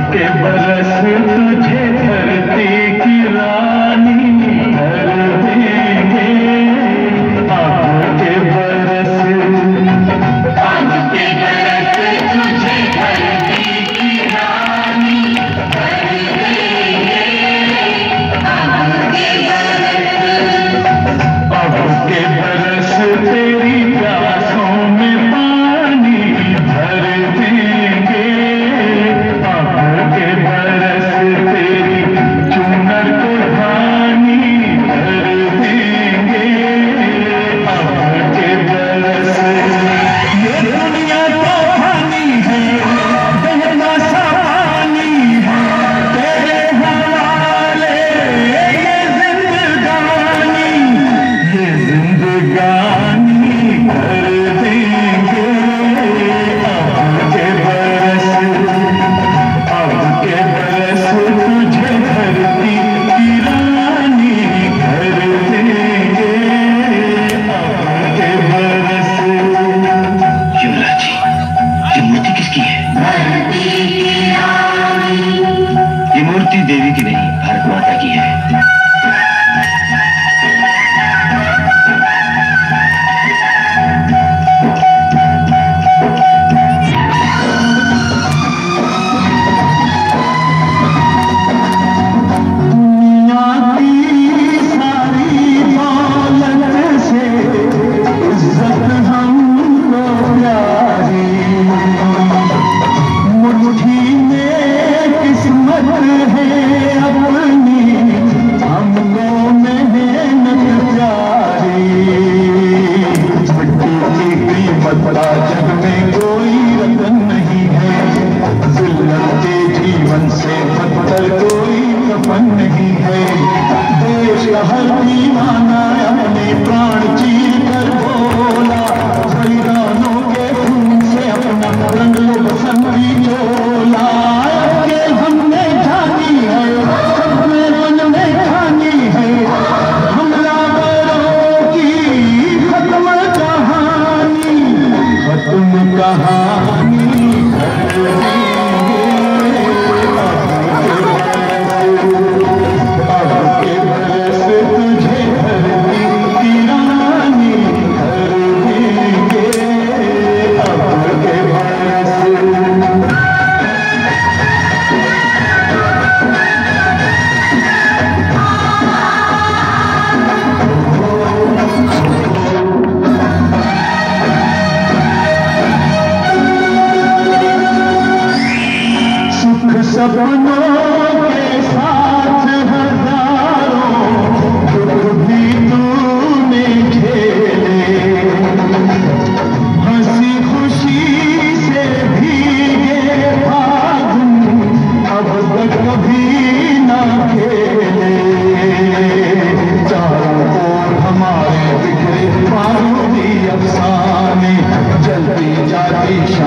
के बरस तुझे धरती की रानी कर देंगे, अब के बरस तुझे धरती की रानी कर देंगे, अब के बरस तेरी प्यासों में पानी भर देंगे, अब के बरस तेरी चुनर को धानी भर देंगे, अब के बरस ये दुनिया तो पानी है, बहना सा पानी है, तेरे हवाले ये जिंदगानी कर देंगे, अब के बरस तुझे धरती की रानी कर देंगे, अब के बरस। युवराज जी, ये मूर्ति किसकी है? ये मूर्ति देवी की नहीं, भारत माता की है। जग में कोई रतन नहीं है, जिल्लत के जीवन से बदतर कोई कफन नहीं है। देश का हर दीवाना अपने प्राण चीर कर बोला, बलिदानों के खून से अपना रंग लो बसंती चोला। के हमने जानी है, अपने मन में ठानी है, हमलावरों की खत्म कहानी, खत्म कहानी कर देंगे, अब के बरस तुझे धरती की रानी कर देंगे, अब के बरस। सपनों के साथ हजारों दुख भी तूने झेले, हंसी खुशी से भीगे फागुन अब तक कभी ना खेले। चारों ओर हमारे बिखरे बारूदी अफसाने, जलती जाती